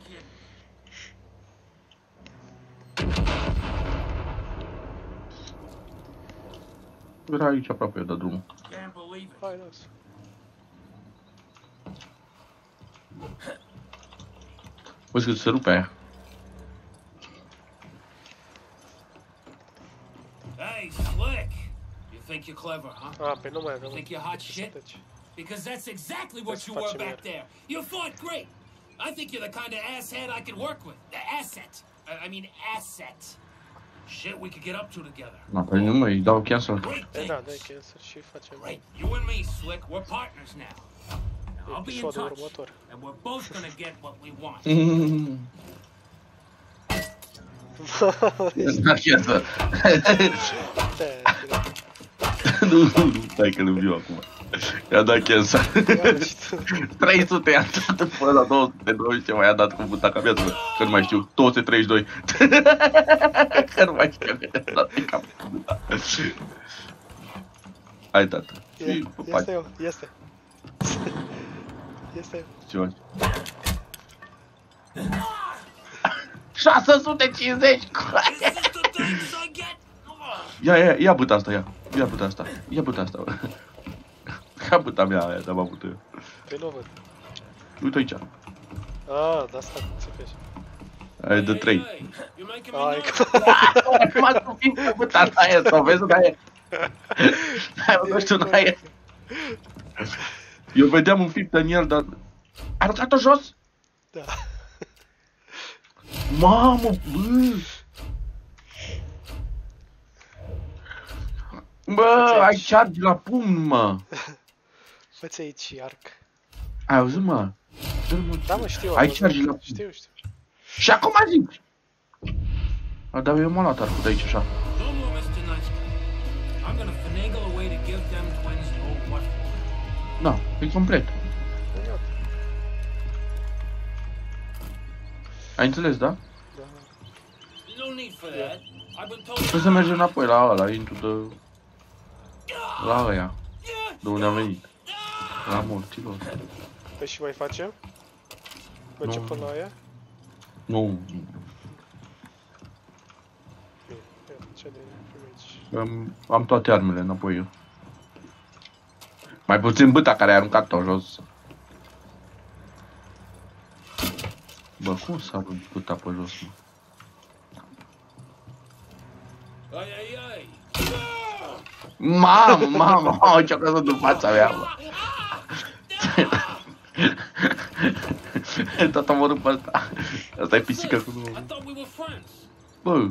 Era aici aproape, eu dat drumul. Hai, las. Văzi că se rupe aia. Hey, Slick! You think you're clever, huh? Ah, pe nu mai avem. You think you're hot shit? Because that's exactly what you were back there. You fought great. I think you're the kind of asshead I could work with. The asset. I mean, asset. Shit we could get up to together. Na, păi nu mă, îi dau cancel. E da, dai cancel și facem. Great. You and me, Slick, we're partners now. I'll be in touch. And we're both gonna get what we want. Da cancel. Nu, stai că nu viu acum. I-a dat cancel. 300 i-a dat până la 220 ceva, i-a dat cu butaca mea, că nu mai știu, 232. Că nu mai știu, că i-a dat pe cap cu butaca. Hai, tată. Este eu, este. Este eu. Ce faci? 650! Ia băta asta, ia băta asta, ia băta asta. Ia băta mea aia, dar m-am putut eu. Păi nu văd. Uite aici. Ah, de asta țipești. Aia e de 3. Ai, m-a stupit cu băta asta aia, sau vezi una aia. Hai, mă, știu una aia. Eu vedeam un fipt în el, dar... Ai aruncat-o jos? Da. Mamă, bă! Bă, ai charge la pumn, mă. Fă-ți aici arc. Ai auzit, mă? Da, mă, știu. Ai charge la pumn. Știu. Și acum zici. Dar eu m-am luat arcul de aici, așa. No more Mr. Nice Guy. I'm gonna finagle a way to give them twins the old what for. Da, e complet. Ai înțeles, da? No need for that. I've been told. Trebuie să mergem înapoi la ăla, intru de... La ăia. De unde am venit. La morților. Păi și mai facem? Mergem până la aia? Nu. Ce de aici? Am toate armele înapoi eu. Mai puțin bâta care a aruncat-o jos. Bă, cum s-a aruncat bâta pe jos, mă? Ai, ai, ai. Mamă, ce-a căzut în fața mea, mă. Tot am omorât pe ăsta. Asta e pisică cu... Bă.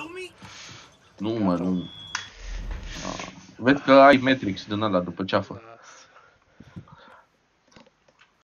Nu, mă, nu. Vezi că ai Matrix din ăla după ceafă.